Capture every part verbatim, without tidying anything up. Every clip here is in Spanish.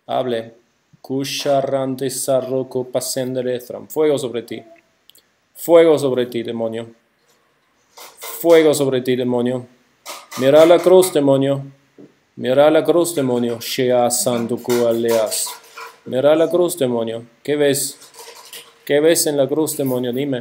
Hable. Kusharante sarroko pasenderethram. Fuego sobre ti. Fuego sobre ti, demonio. Fuego sobre ti, demonio. Mira la cruz, demonio. Mira la cruz, demonio. Shea sanduku aleas. Mira la cruz, demonio. ¿Qué ves? ¿Qué ves en la cruz, demonio? Dime.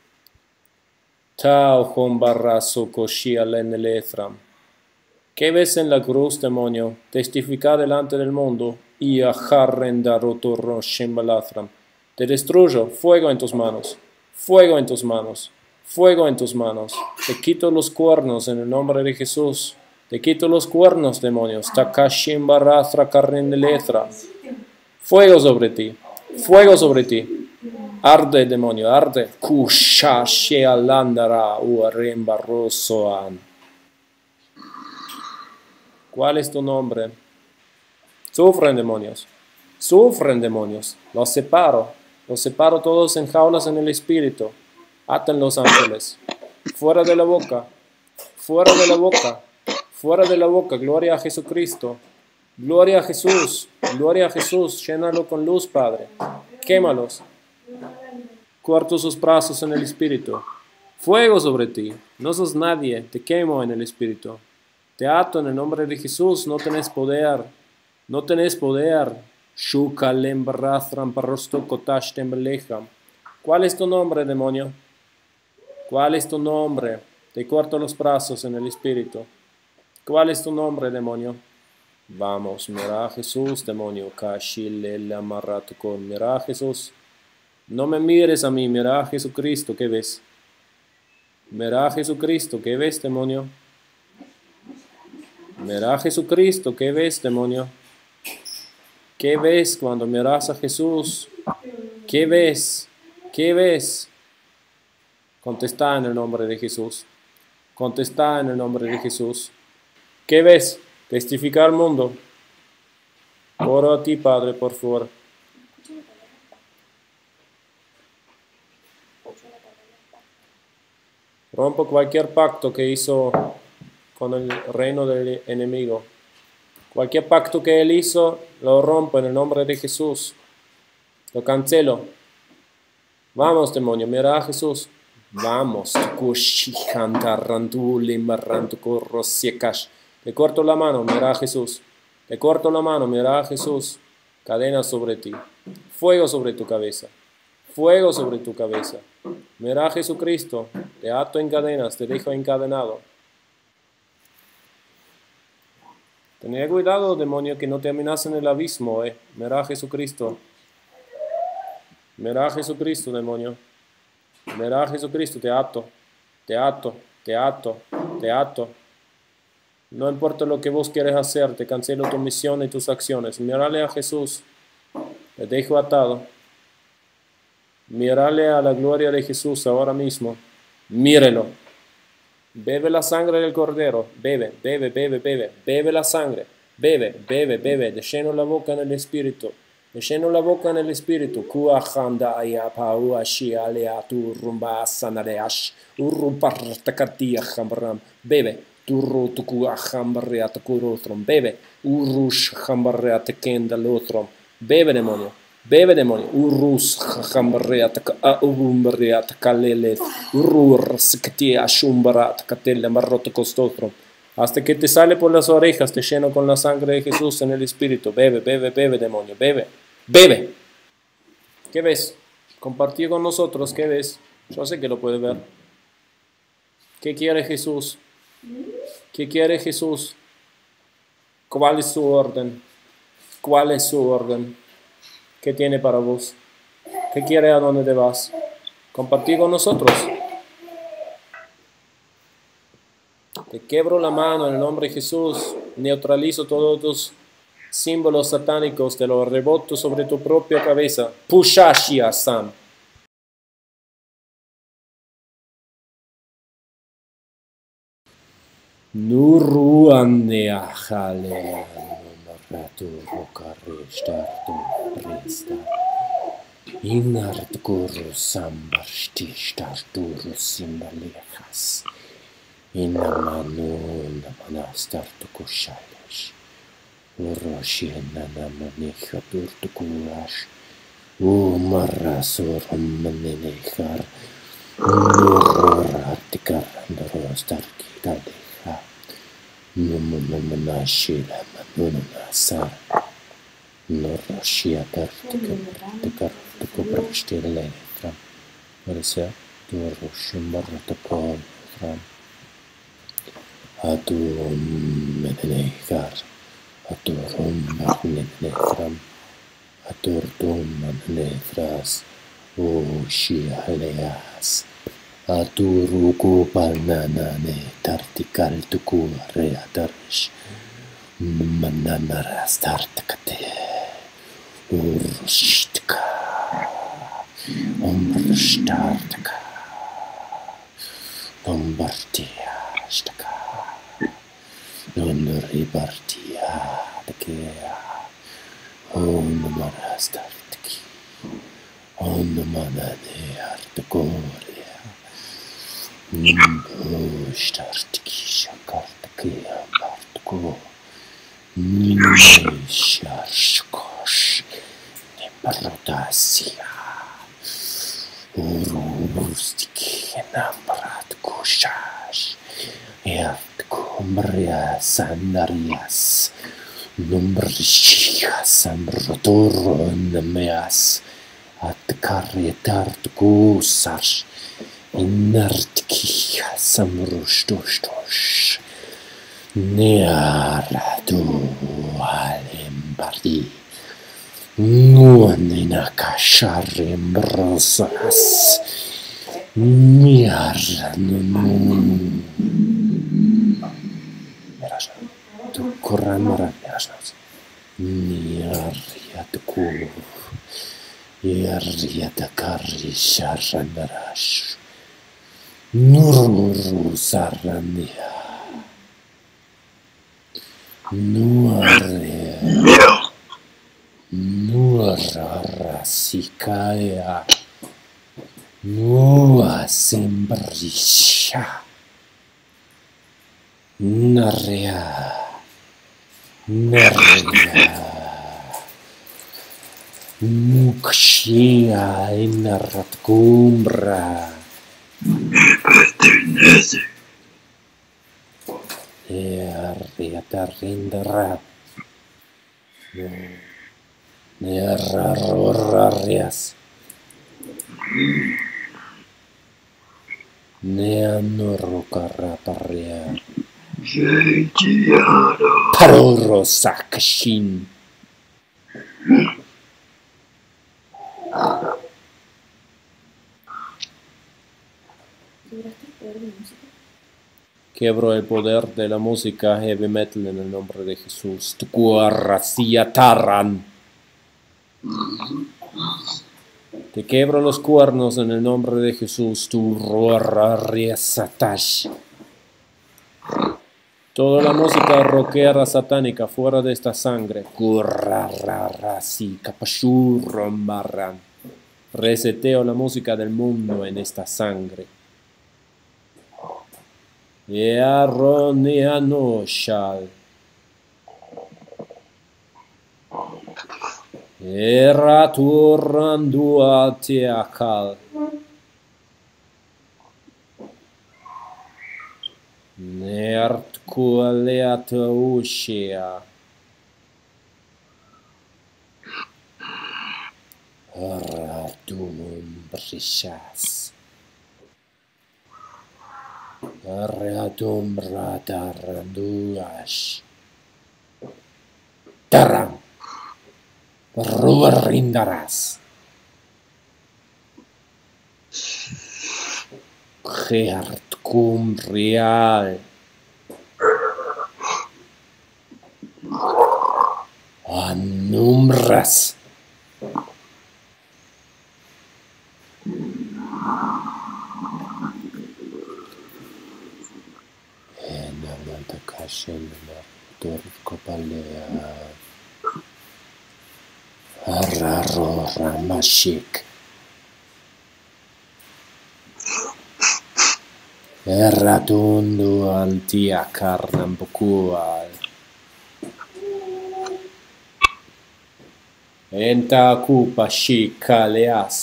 Tao hombarraso koshia lenelethram. ¿Qué ves en la cruz, demonio? Testifica delante del mundo. Y ajarrenda rotorro shembalathram. Te destruyo. Fuego en tus manos. Fuego en tus manos. Fuego en tus manos. Te quito los cuernos en el nombre de Jesús. Te quito los cuernos, demonios. Takashimbarastra carnendeletra. Fuego sobre ti. Fuego sobre ti. Arde, demonio, arde. Kushashealandara uarembarrosoan. ¿Cuál es tu nombre? Sufren demonios. Sufren demonios. Los separo. Los separo todos en jaulas en el espíritu. Atan los ángeles. Fuera de la boca. Fuera de la boca. Fuera de la boca. Gloria a Jesucristo. Gloria a Jesús. Gloria a Jesús. Llénalo con luz, Padre. Quémalos. Corto sus brazos en el espíritu. Fuego sobre ti. No sos nadie. Te quemo en el espíritu. Te ato en el nombre de Jesús. No tenés poder. No tenés poder. ¿Cuál es tu nombre, demonio? ¿Cuál es tu nombre? Te corto los brazos en el espíritu. ¿Cuál es tu nombre, demonio? Vamos, mira a Jesús, demonio. Mira a Jesús. No me mires a mí, mira a Jesucristo. ¿Qué ves? Mira a Jesucristo. ¿Qué ves, demonio? Mira a Jesucristo. ¿Qué ves, demonio? ¿Qué ves cuando miras a Jesús? ¿Qué ves? ¿Qué ves? Contesta en el nombre de Jesús. Contesta en el nombre de Jesús. ¿Qué ves? Testificar al mundo. Oro a ti, Padre, por favor. Rompo cualquier pacto que hizo con el reino del enemigo. Cualquier pacto que él hizo, lo rompo en el nombre de Jesús. Lo cancelo. Vamos, demonio, mira a Jesús. Vamos. Te corto la mano, mira a Jesús. Te corto la mano, mira a Jesús. Cadena sobre ti. Fuego sobre tu cabeza. Fuego sobre tu cabeza. Mira a Jesucristo. Te ato en cadenas, te dejo encadenado. Ten cuidado, demonio, que no te amenace en el abismo, eh. Mira a Jesucristo. Mira a Jesucristo, demonio. Mira a Jesucristo, te ato. Te ato, te ato, te ato. No importa lo que vos quieres hacer, te cancelo tu misión y tus acciones. Mírale a Jesús. Te dejo atado. Mírale a la gloria de Jesús ahora mismo. Mírelo. Bebe la sangre del cordero. Bebe, bebe, bebe, bebe. Bebe la sangre. Bebe, bebe, bebe. De lleno la boca en el espíritu. De lleno la boca en el espíritu. Bebe. Bebe. Bebe, demonio. Bebe, demonio. Urus hambareat aumbareat kalele. Urus katia shumbarat katele marroto costotro. Hasta que te sale por las orejas, te lleno con la sangre de Jesús en el espíritu. Bebe, bebe, bebe, demonio. Bebe. Bebe. ¿Qué ves? Compartir con nosotros. ¿Qué ves? Yo sé que lo puedes ver. ¿Qué quiere Jesús? ¿Qué quiere Jesús? ¿Cuál es su orden? ¿Cuál es su orden? ¿Qué tiene para vos? ¿Qué quiere? ¿A dónde te vas? Compartir con nosotros. Te quebro la mano en el nombre de Jesús. Neutralizo todos tus símbolos satánicos. Te los reboto sobre tu propia cabeza. Pushashia Sam. Nuruaneahale. Inartkuru sambarstishtarturu simbalejas. Inamanu namanastartukushalash. Uroshiena namaneja turtukuash. Umarasur manenehar. Nurratikar nurostarki kaleha. Numunashila manunasar. Nurroshia tartika tikar tukubrashtile fram. Verse Turrushimbartakol fram. Atum menenehar. Aturum magnetram. Aturtum manefras. O shialeas. Aturuku pananane tartikal tuku reatarish. Mananaras tartakate. Urshtka. Ombrshtartka. Ombartia shtaka. Nonribartia takea. Onmarastartki. Onmanane artakoria. Nimbushtartki shakartakea bartko. Nimesharshkosh. Nimbarotasia. Urustiki namrat kushash. Ertkumbria sanarias. Numbrishia sambrotoro nameas. Atkarietartkusarsh. Inartki samrushtoshtosh. Nearatu alembardi. Nuanina kasharim brosas. Niar nunu. Merasa. Tu Quran maran merasa. Niar yatku. Niar yatakari sharandarash. Nururu sarania. Nuare. Nuarasikaya. Nua sembrisha. Narea. Narea. Mukshia inaratkumbra. Eriatarindra. Nerarorarias. Neanorokarataria. Parorosakashin. Quebro el poder de la música heavy metal en el nombre de Jesús. Tukuarasiataran. Te quebro los cuernos en el nombre de Jesús. Tu roarariasatash. Toda la música rockera satánica fuera de esta sangre. Kurararasi kapashurrambaran. Reseteo la música del mundo en esta sangre. Yaronianoshal. Eraturanduatiakal. Nertkualeataushia. Ratum brishas. Ratum rataranduash. Taram. Ruarindaras. Geartkum real. Anumbras. Enamanta kashen turkopalea. Araro ramashik. Erratundu antia carnambucual. Enta kupa shikaleas.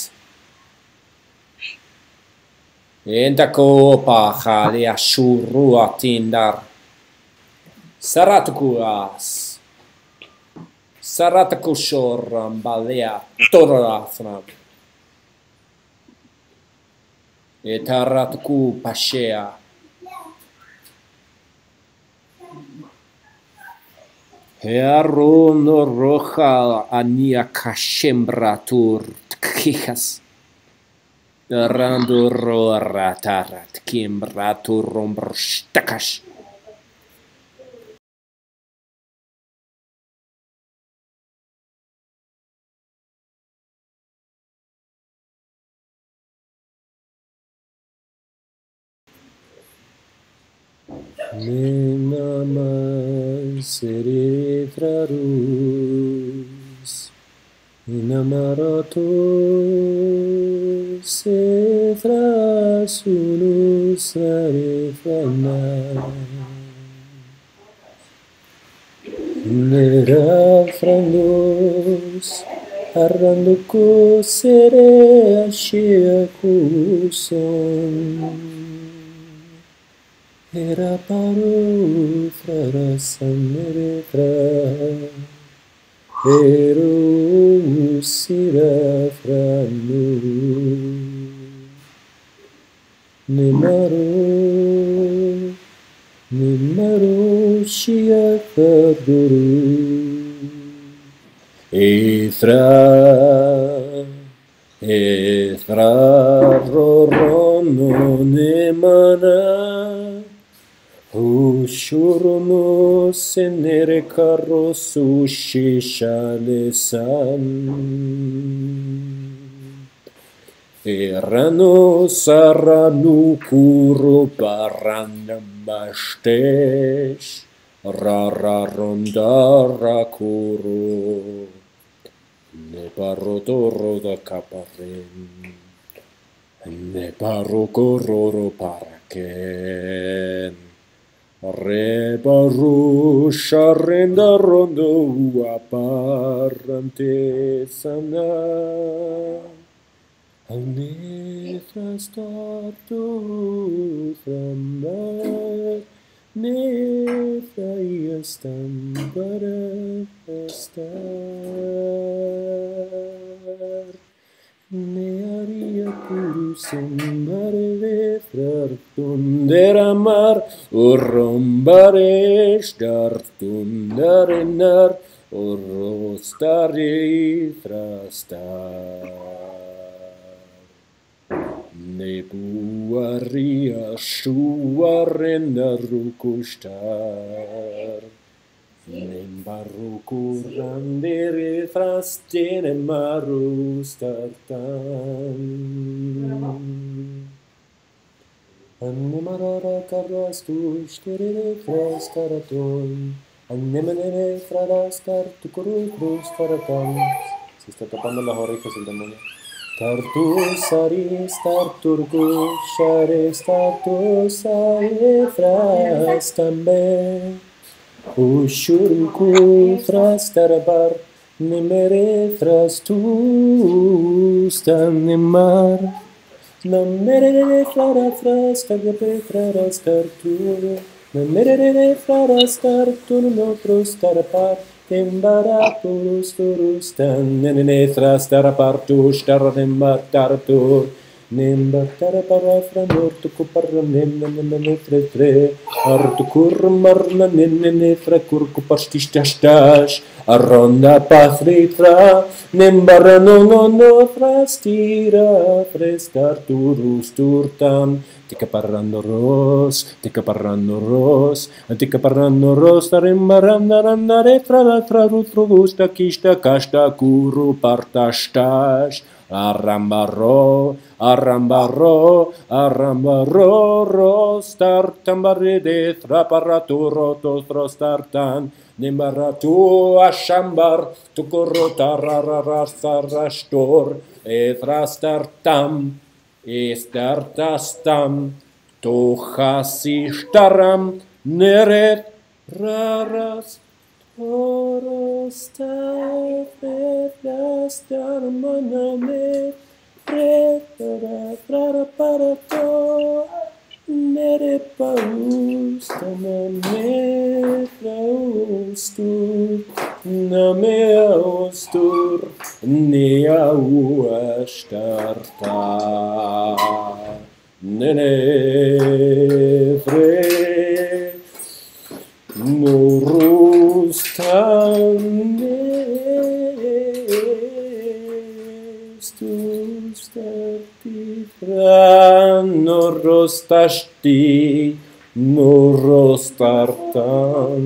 Enta kopa halea shurua tindar. Saratukuas. Saratakushoram balea torafram. Etaratuku pashea. Hearono roja ania kashembratur tkijas. Rando ratarat kimbratur rombrstakash. Ninamas serifrarus, Inamaratus efrasunus arefranas, Nerafranos arranducus sere ashiacuson. Era paru frarasanere fra Eru sira franu Nimaru Nimaru shiakaduru Ethra Ethra rorono nemana Ushuruno senere carro sushishalesan Erano saranu kuro paranamashtes Rara rondara kuro Ne parotoro da caparen Ne parocororo paraken Rebarusha renda rondo aparante sana Anefras tartu frambar Nefraias tambara estar Nearia purusum mare frartunderamar urrombares dartundarenar urrostari frastar Nebuaria shuarendarukustar Nembarukurandere frastene marustartan Annemarara karastu ishterere fraskaraton Annemenere fraraskar tukuru cruz faratan Se está tapando las orejas el demonio Tartus aris tarturgus shares tartus aefras también Ushurku frastarabar Nimere frastustan nimar Namere frara frastagabe frarastartur Namere frarastartur no prostarapar Tembaraturus furustan Nene frastarapartus tarnemar tartur Nembatara para franor tu kuparra nenne fre artukur marna nenne frakur kupastistastash arronda pasritra nembara no no no frastira frescar turus turtam tika parrando ros tika parrando ros tika parrando ros tarimbaranda randare frara frarutru gusta kista kasta kuru partastash Arrambarro, arrambarro, arrambarro, rostartan barrede, traparratu, rotos, rostartan, nimbarratu, ashambar, tukurro, tarararasarrastor, efrastartam, estartastam, tohasishtaram, neret, raras, Orostai fetlas darmaname prepara para para to mere paus tamame praustur name austur nia uastarta nene fre Norostashti, norostartan.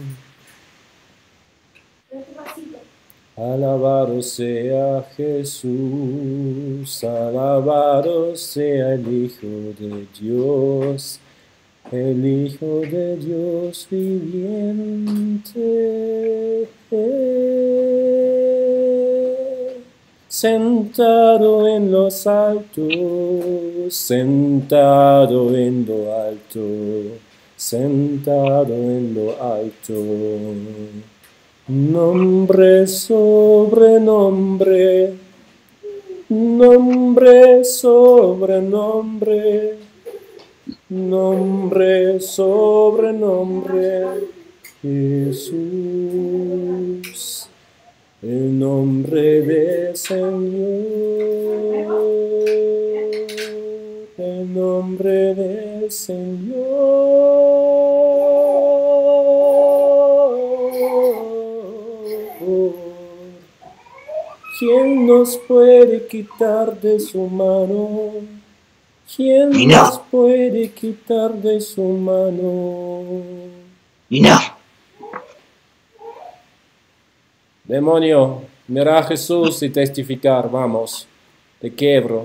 Alabado sea Jesús, alabado sea el Hijo de Dios, el Hijo de Dios viviente. Sentado en los altos, sentado en lo alto, sentado en lo alto. Nombre sobre nombre, nombre sobre nombre, nombre sobre nombre, Jesús. El nombre del Señor, el nombre del Señor. ¿Quién nos puede quitar de su mano? ¿Quién Nina. nos puede quitar de su mano? Nina. Demonio, mira a Jesús y testificar, vamos, te quebro.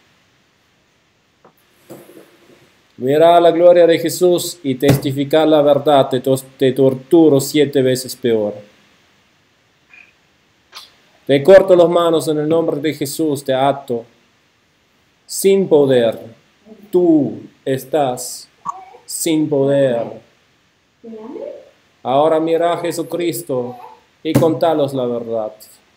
Mira la gloria de Jesús y testificar la verdad, te, te torturo siete veces peor. Te corto las manos en el nombre de Jesús, te ato. Sin poder, tú estás sin poder. Ahora mira a Jesucristo y contalos la verdad.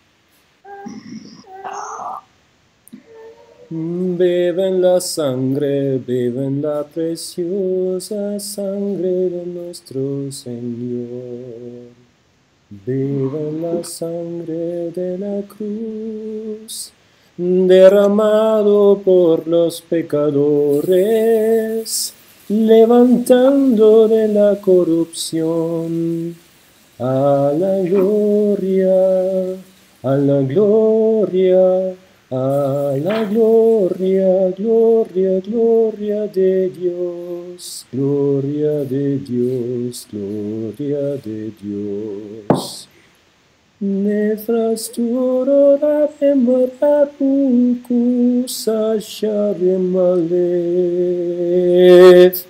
Beben la sangre, beben la preciosa sangre de nuestro Señor. Beben la sangre de la cruz, derramado por los pecadores, levantando de la corrupción. A la gloria, a la gloria, a la gloria, gloria, gloria de Dios, gloria de Dios, gloria de Dios. Nefrasturora marapuku sasharemalet.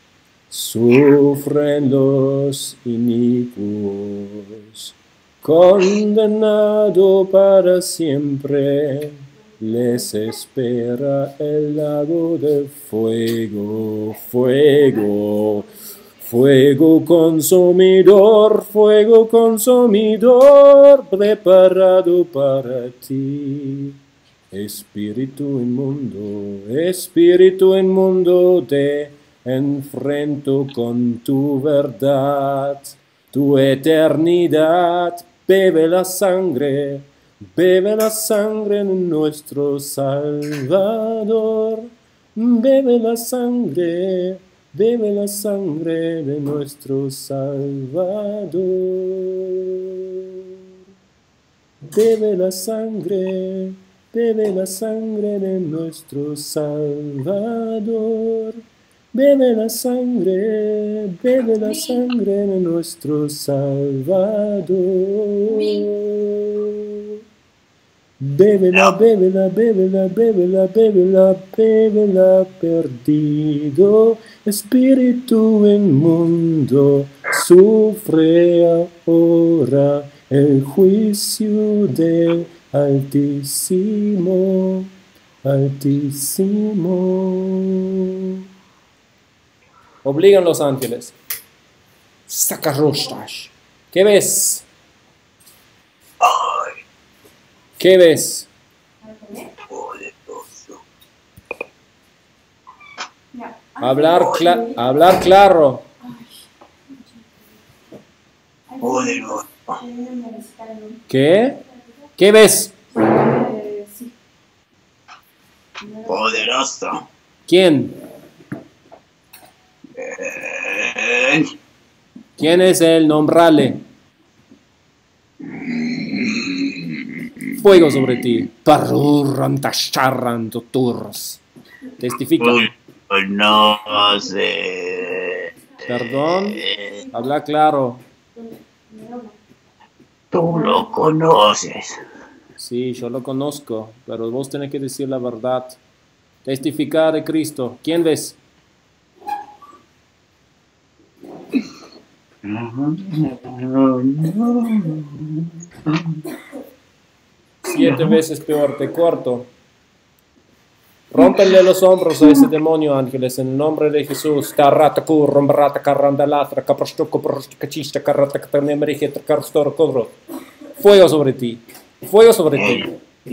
Sufren los inicuos, condenado para siempre, les espera el lago de fuego, fuego, fuego consumidor, fuego consumidor, preparado para ti. Espíritu inmundo, espíritu inmundo, te enfrento con tu verdad, tu eternidad. Bebe la sangre, bebe la sangre de nuestro Salvador. Bebe la sangre, bebe la sangre de nuestro Salvador. Bebe la sangre, bebe la sangre de nuestro Salvador. Bebe la sangre, bebe la sangre de nuestro Salvador. Bébela, bébela, bébela, bébela, bébela, bébela, perdido. Espíritu inmundo, sufre ahora el juicio del Altísimo, Altísimo. Obligan los ángeles. Sacarostas. ¿Qué ves? Ay, ¿Qué ves? poderoso. Hablar, cla- hablar claro. Poderoso. ¿Qué? ¿Qué ves? Poderoso. ¿Quién? Eh, ¿Quién es él? Nombrale. Fuego sobre ti. Parurran tasharran tuturros. Testifica. No sé. Perdón. Habla claro. Tú lo conoces. Sí, yo lo conozco, pero vos tenés que decir la verdad. Testificar de Cristo. ¿Quién ves? Siete veces peor, te corto. Rómpenle los hombros a ese demonio, ángeles, en el nombre de Jesús. Tarataku, rombrata, carrandalatra, caprostoco, prostocachista, carrata, catarnemerigeta, carstoro, codro. Fuego sobre ti. Fuego sobre ti.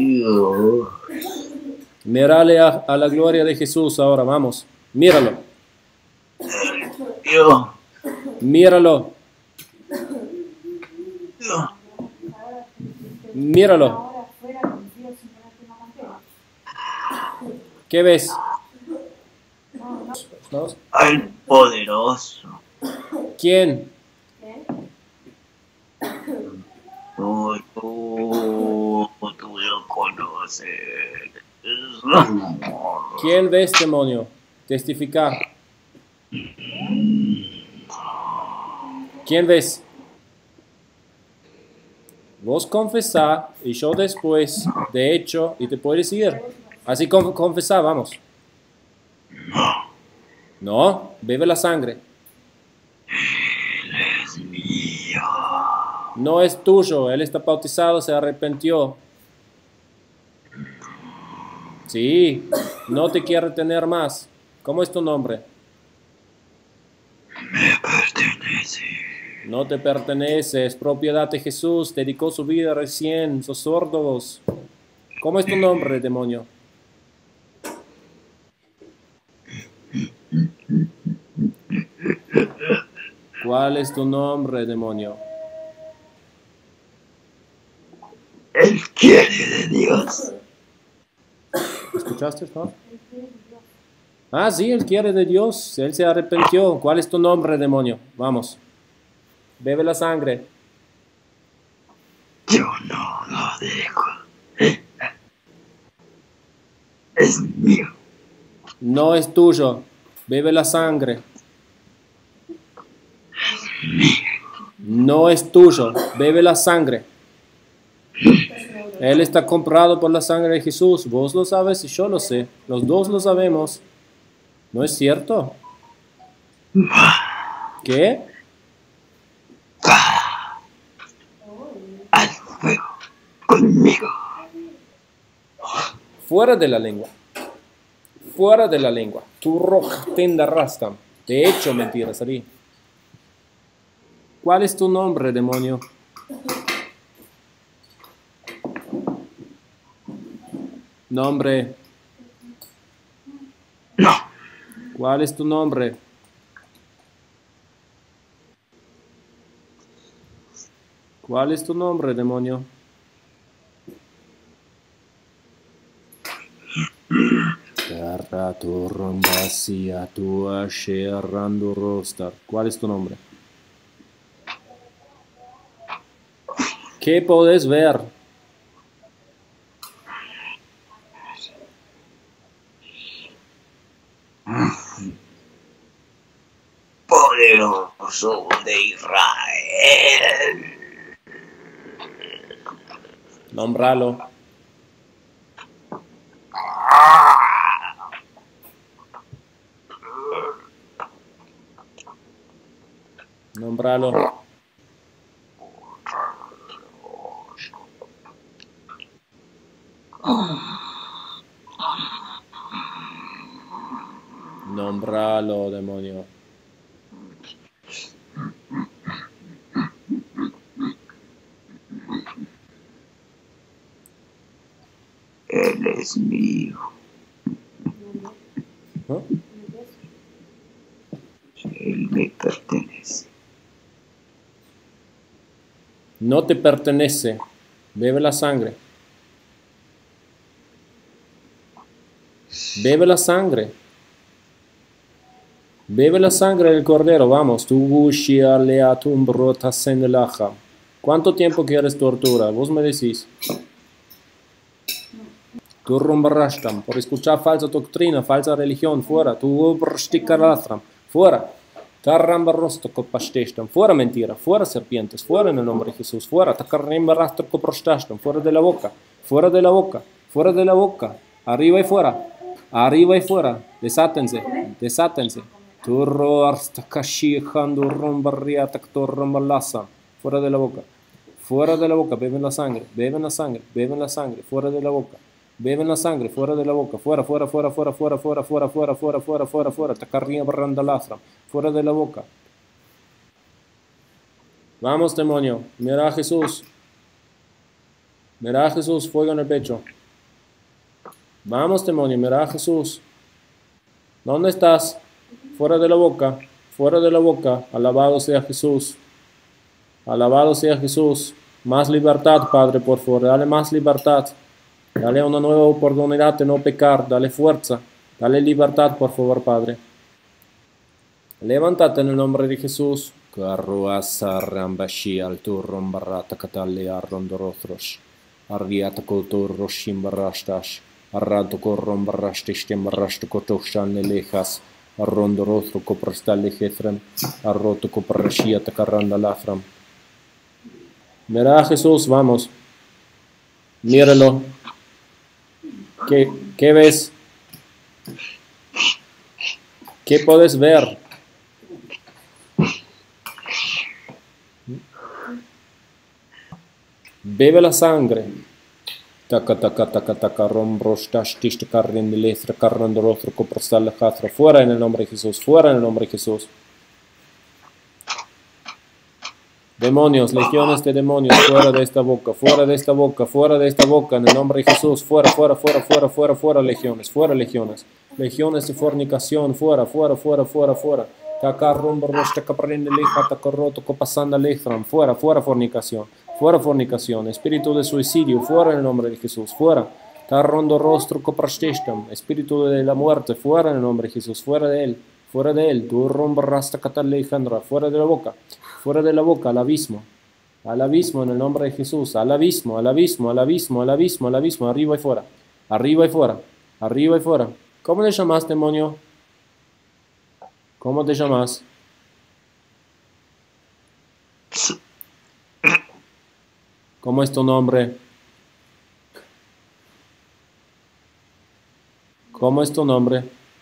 Mírale a, a la gloria de Jesús ahora, vamos. Míralo. Yo, Míralo. yo, Míralo. ¿Qué ves? ¿No? al poderoso. ¿Quién? Tú, tú, tú lo conoces. ¿Quién ves, demonio? Testifica. ¿Quién ves? Vos confesá y yo después, de hecho, y te puedes ir. Así con, confesá, vamos. No, bebe la sangre. Es mío. No es tuyo, él está bautizado, se arrepintió. Sí, no te quiere tener más. ¿Cómo es tu nombre? Me pertenece. No te pertenece, es propiedad de Jesús, dedicó su vida recién, sos sordo vos. ¿Cómo es tu nombre, demonio? ¿Cuál es tu nombre, demonio? Él quiere de Dios. ¿Escuchaste, no? Ah, sí, él quiere de Dios, él se arrepintió. ¿Cuál es tu nombre, demonio? Vamos, bebe la sangre. Yo no lo dejo. Es mío. No es tuyo, bebe la sangre. No es tuyo, bebe la sangre. Él está comprado por la sangre de Jesús. Vos lo sabes y yo lo sé. Los dos lo sabemos. ¿No es cierto? ¿Qué? Al fuego conmigo. Fuera de la lengua. Fuera de la lengua. Tu roja tenda rastam. De hecho, mentiras, Ari. ¿Cuál es tu nombre, demonio? Nombre. No. ¿Cuál es tu nombre? ¿Cuál es tu nombre, demonio? ¿Cuál es tu nombre? ¿Qué podés ver? Poderoso de Israel. Nómbralo. Nómbralo. Nómbralo, demonio. es mío. ¿No? Él me pertenece. No te pertenece. Bebe la sangre. Bebe la sangre. Bebe la sangre del cordero, vamos. ¿Cuánto tiempo quieres tortura? Vos me decís. Por escuchar falsa doctrina, falsa religión, fuera. Fuera. Fuera mentira, fuera serpientes, fuera en el nombre de Jesús, fuera. Fuera de la boca, fuera de la boca, fuera de la boca. Arriba y fuera. Arriba y fuera. Desátense, desátense. Fuera de la boca. Fuera de la boca. Beben la sangre. Beben la sangre. Beben la sangre. Fuera de la boca. Beben la sangre. Fuera de la boca. Fuera, fuera, fuera, fuera, fuera, fuera, fuera, fuera, fuera, fuera, fuera, fuera. Tacarría barranda lastra. Fuera de la boca. Vamos, demonio. Mira a Jesús. Mira a Jesús. Fuego en el pecho. Vamos, demonio. Mira a Jesús. ¿Dónde estás? Fuera de la boca, fuera de la boca, alabado sea Jesús, alabado sea Jesús, más libertad, Padre, por favor, dale más libertad, dale una nueva oportunidad de no pecar, dale fuerza, dale libertad, por favor, Padre. Levántate en el nombre de Jesús. Arrondo rostro coprastale jefran, arroto coprashia tacarranda lafram. Mira a Jesús, vamos. Míralo. ¿Qué, qué ves? ¿Qué puedes ver? Bebe la sangre. Taca, taca, taca, taca, rombros, tash, tish, tacarrin, lestra, carrando rostro, coprastale jatra. Fuera en el nombre de Jesús, fuera en el nombre de Jesús. Demonios, legiones de demonios, fuera de esta boca, fuera de esta boca, fuera de esta boca, en el nombre de Jesús, fuera, fuera, fuera, fuera, fuera, fuera, legiones, fuera, legiones, legiones de fornicación, fuera, fuera, fuera, fuera, fuera, tacar rumbo, rosta, caprende, leja, tacarroto, copasanda, lejram, fuera, fuera, fornicación, fuera, fornicación, espíritu de suicidio, fuera en el nombre de Jesús, fuera, carrondo rostro, coprastestam, espíritu de la muerte, fuera en el nombre de Jesús, fuera de él. Fuera de él, tu rumbo rasta catalejandra, fuera de la boca, fuera de la boca, al abismo, al abismo en el nombre de Jesús, al abismo, al abismo, al abismo, al abismo, al abismo, arriba y fuera, arriba y fuera, arriba y fuera. ¿Cómo te llamas, demonio? ¿Cómo te llamas? ¿Cómo es tu nombre? ¿Cómo es tu nombre?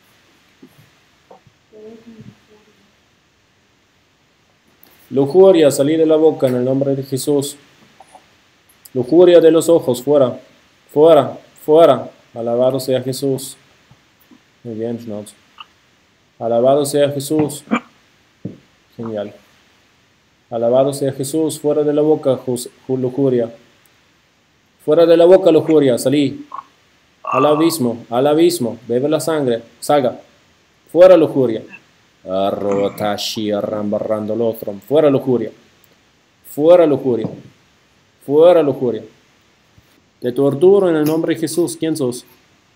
Lujuria, salí de la boca en el nombre de Jesús. Lujuria de los ojos, fuera, fuera, fuera. Alabado sea Jesús. Muy bien, Schnauz. Alabado sea Jesús. Genial. Alabado sea Jesús, fuera de la boca, lujuria. Fuera de la boca, lujuria, salí. Al abismo, al abismo, bebe la sangre, salga. Fuera, lujuria. Arrotashi arrambarrando lotrom. Fuera lujuria. Fuera lujuria. Fuera lujuria. Te torturo en el nombre de Jesús. ¿Quién sos?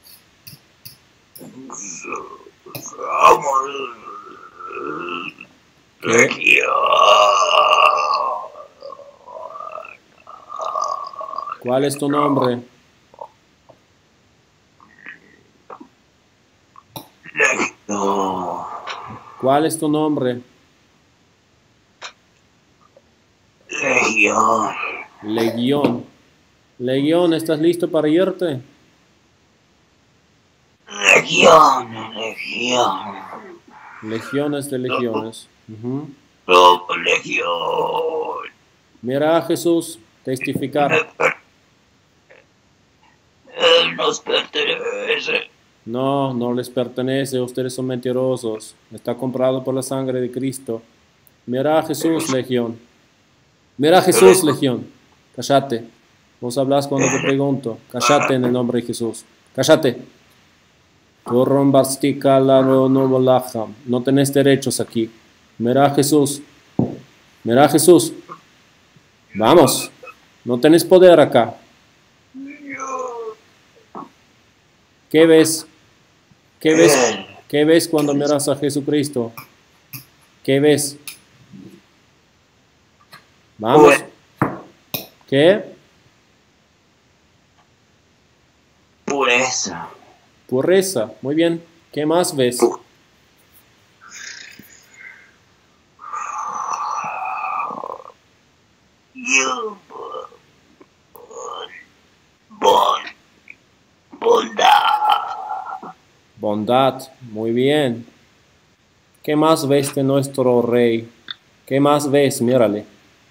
¿Qué? ¿Cuál es tu nombre? ¿Cuál es tu nombre? Legión. Legión. Legión, ¿estás listo para irte? Legión, legión. Legiones de legiones. Uh-huh. Oh, legión. Mira a Jesús testificar. Él nos pertenece. No, no les pertenece, ustedes son mentirosos. Está comprado por la sangre de Cristo. Mira a Jesús, legión. Mira a Jesús, legión. Cállate. Vos hablas cuando te pregunto. Cállate en el nombre de Jesús. Cállate. No tenés derechos aquí. Mira a Jesús. Mira a Jesús. Vamos. No tenés poder acá. ¿Qué ves? ¿Qué ves? ¿Qué ves cuando miras a Jesucristo? ¿Qué ves? Vamos. ¿Qué? Pureza. Pureza. Muy bien. ¿Qué más ves? Yo. Bon. Bondad. Bondad. Muy bien. ¿Qué más ves de nuestro rey? ¿Qué más ves? Mírale.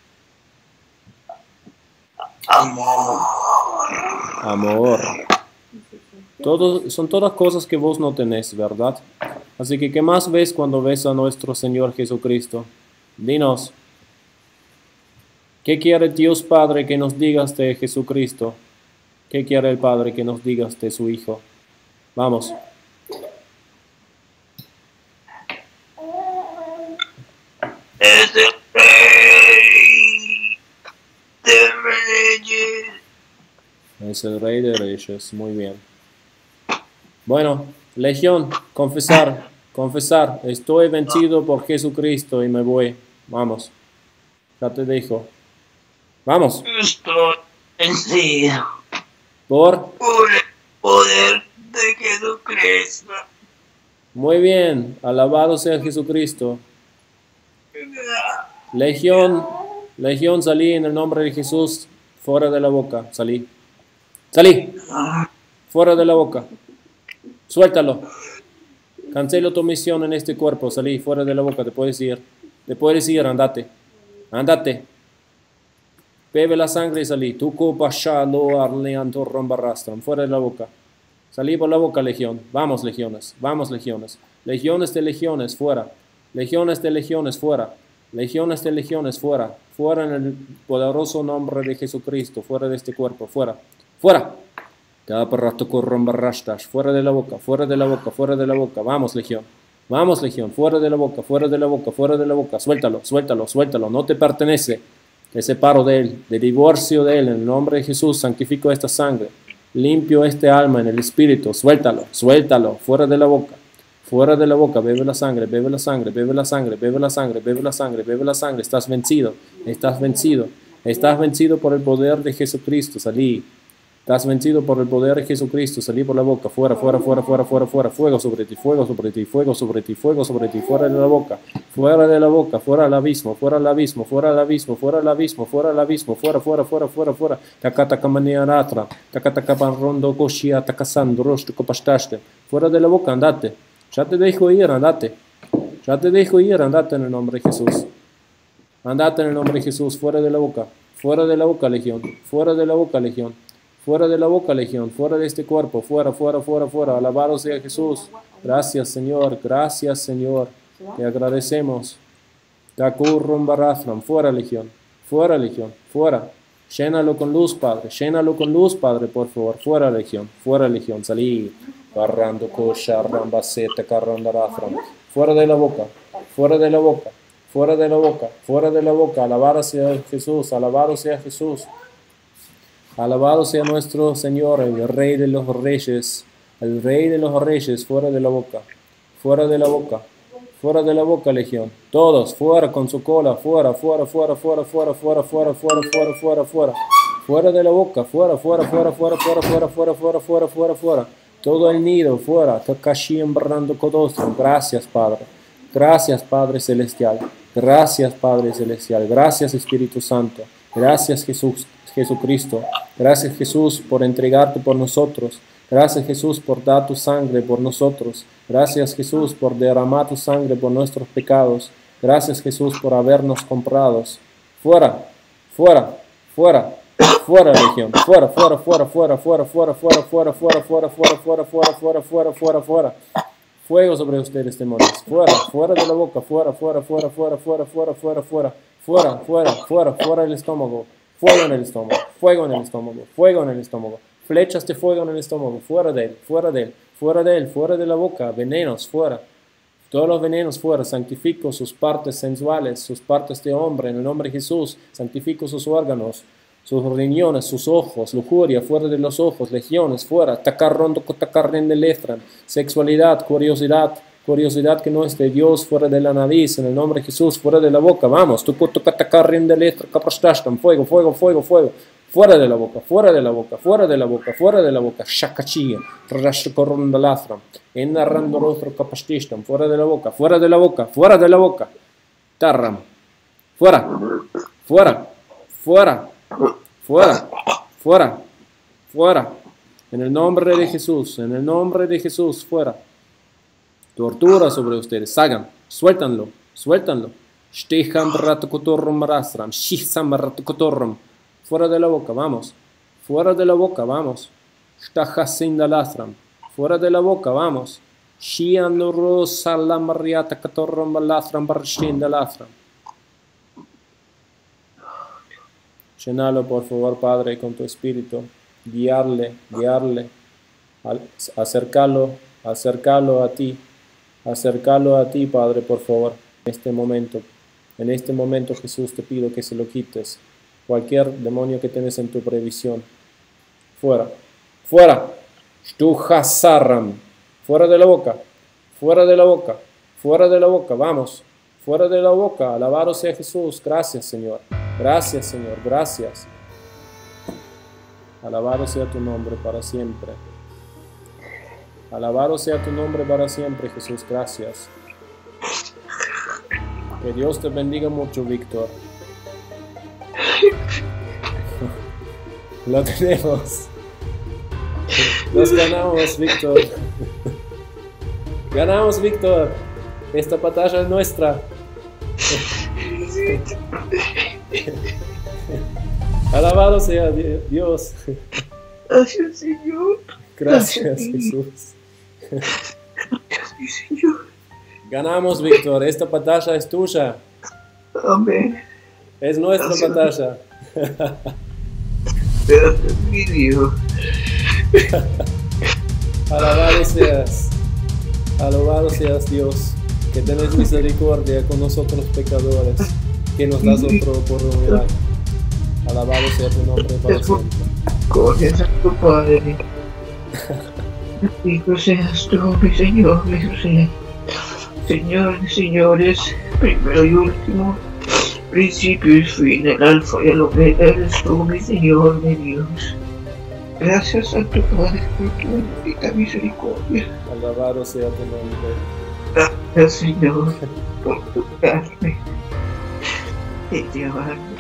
Amor. Amor. Todo, son todas cosas que vos no tenés, ¿verdad? Así que, ¿qué más ves cuando ves a nuestro Señor Jesucristo? Dinos. ¿Qué quiere Dios Padre que nos digas de Jesucristo? ¿Qué quiere el Padre que nos digas de su Hijo? Vamos. Es el rey de reyes. Es el Rey de Reyes. Muy bien. Bueno, Legión, confesar, confesar. Estoy vencido por Jesucristo y me voy. Vamos. Ya te dejo. Vamos. Estoy vencido Por. por el poder de Jesucristo. Muy bien. Alabado sea Jesucristo. Legión, Legión, salí en el nombre de Jesús. Fuera de la boca. Salí. Salí. Fuera de la boca. Suéltalo. Cancelo tu misión en este cuerpo. Salí fuera de la boca. Te puedes ir. Te puedes ir. Andate. Andate. Bebe la sangre y salí. Tu copa shalo arleanto rombarrastran. Fuera de la boca. Salí por la boca, Legión. Vamos, legiones. Vamos, legiones. Legiones de legiones. Fuera. Legiones de legiones. Fuera. Legiones de legiones. Fuera. Fuera en el poderoso nombre de Jesucristo. Fuera de este cuerpo. Fuera. Fuera. Fuera de la boca, fuera de la boca, fuera de la boca. Vamos, Legión. Vamos, Legión. Fuera de la boca, fuera de la boca, fuera de la boca. Suéltalo, suéltalo, suéltalo. No te pertenece. Te separo de él. De divorcio de él. En el nombre de Jesús, santifico esta sangre. Limpio este alma en el espíritu. Suéltalo, suéltalo. Fuera de la boca. Fuera de la boca. Bebe la sangre, bebe la sangre, bebe la sangre, bebe la sangre, bebe la sangre, bebe la sangre. Estás vencido. Estás vencido. Estás vencido por el poder de Jesucristo. Salí. Estás vencido por el poder de Jesucristo. Salí por la boca. Fuera, fuera, fuera, fuera, fuera, fuera. Fuego sobre ti, fuego sobre ti, fuego sobre ti, fuego sobre ti. Fuera de la boca. Fuera de la boca. Fuera al abismo. Fuera al abismo. Fuera al abismo. Fuera al abismo. Fuera al abismo. Fuera, fuera, fuera, fuera, fuera. Takata kamaniaratra. Takata kapanrondo koshia takasando rosto copastaste. Fuera de la boca. Andate. Ya te dejo ir. Andate. Ya te dejo ir. Andate en el nombre de Jesús. Andate en el nombre de Jesús. Fuera de la boca. Fuera de la boca, Legión. Fuera de la boca, Legión. Fuera de la boca, Legión, fuera de este cuerpo, fuera, fuera, fuera, fuera. Alabado sea Jesús. Gracias, Señor. Gracias, Señor. Te agradecemos. Fuera, Legión. Fuera, Legión. Fuera. Llénalo con luz, Padre. Llénalo con luz, Padre, por favor. Fuera, Legión. Fuera, Legión. Salí. Barrando kosha, rambaceta, carrandarafram. Fuera de la boca. Fuera de la boca. Fuera de la boca. Fuera de la boca. Alabado sea Jesús. Alabado sea Jesús. Alabado sea nuestro Señor, el Rey de los Reyes, el Rey de los Reyes, fuera de la boca, fuera de la boca, fuera de la boca, Legión. Todos, fuera con su cola, fuera, fuera, fuera, fuera, fuera, fuera, fuera, fuera, fuera, fuera, fuera, fuera de la boca, fuera, fuera, fuera, fuera, fuera, fuera, fuera, fuera, fuera, fuera, fuera. Todo el nido, fuera. Gracias, Padre. Gracias, Padre Celestial. Gracias, Padre Celestial. Gracias, Espíritu Santo. Gracias, Jesús. Jesucristo. Gracias, Jesús, por entregarte por nosotros. Gracias, Jesús, por dar tu sangre por nosotros. Gracias, Jesús, por derramar tu sangre por nuestros pecados. Gracias, Jesús, por habernos comprados. Fuera, fuera, fuera, fuera, Legión. Fuera, fuera, fuera, fuera, fuera, fuera, fuera, fuera, fuera, fuera, fuera, fuera, fuera, fuera, fuera, fuera, fuera. Fuego sobre ustedes, demonios. Fuera, fuera de la boca. Fuera, fuera, fuera, fuera, fuera, fuera, fuera, fuera, fuera, fuera, fuera, fuera del estómago. Fuego en el estómago, fuego en el estómago, fuego en el estómago, Flechas de fuego en el estómago, fuera de él, fuera de él, fuera de él, fuera de la boca, venenos, fuera. Todos los venenos fuera, santifico sus partes sensuales, sus partes de hombre, en el nombre de Jesús, santifico sus órganos, sus riñones, sus ojos, lujuria, fuera de los ojos, legiones, fuera, tacarrondo, tacarren de lestran, sexualidad, curiosidad, curiosidad que no es de Dios, fuera de la nariz, en el nombre de Jesús, fuera de la boca, vamos, tacarren de lestran, caprastashtan, fuego, fuego, fuego, fuego, fuera de la boca, fuera de la boca, fuera de la boca, fuera de la boca, shakachia, rashkorundalastram, enarrandorotro capastishtam, fuera de la boca, fuera de la boca, fuera de la boca, tarram, fuera, fuera, fuera, fuera, fuera, fuera, en el nombre de Jesús, en el nombre de Jesús, fuera. Tortura sobre ustedes, salgan, suéltanlo, suéltanlo. Shteham ratakotorrum marastram, shihsam ratakotorrum. Fuera de la boca, vamos. Fuera de la boca, vamos. Shtahasindalastram. Fuera de la boca, vamos. Shianuru salam riatakatorrum balastram barshindalastram. Llenalo, por favor, Padre, con tu espíritu. Guiarle, guiarle. Acercarlo, acercarlo a ti. Acercarlo a ti, Padre, por favor, en este momento. En este momento, Jesús, te pido que se lo quites. Cualquier demonio que tienes en tu previsión. Fuera. Fuera. Shtuhasaram. Fuera de la boca. Fuera de la boca. Fuera de la boca. Vamos. Fuera de la boca. Alabado sea Jesús. Gracias, Señor. Gracias, Señor. Gracias. Alabado sea tu nombre para siempre. Alabado sea tu nombre para siempre, Jesús. Gracias. Que Dios te bendiga mucho, Víctor. Lo tenemos. Nos ganamos, Víctor. Ganamos, Víctor. Esta batalla es nuestra. Alabado sea Dios. Gracias, Señor. Gracias, Jesús. Gracias, Señor. Ganamos, Víctor. Esta batalla es tuya. Amén. Es nuestra Gracias. batalla. Gracias, mi Dios. Alabado seas. Alabado seas, Dios. Que tenés misericordia con nosotros pecadores. Que nos das otra oportunidad. Alabado sea tu nombre para siempre. Gloria a tu Padre. Bendito seas tú, mi Señor, mi José. Señor de señores, primero y último, principio y fin, el alfa y el omega, eres tú, mi Señor, mi Dios. Gracias, Santo Padre, por tu bendita misericordia. Alabado sea tu nombre. Gracias, Señor, por tu carne. Y te amamos.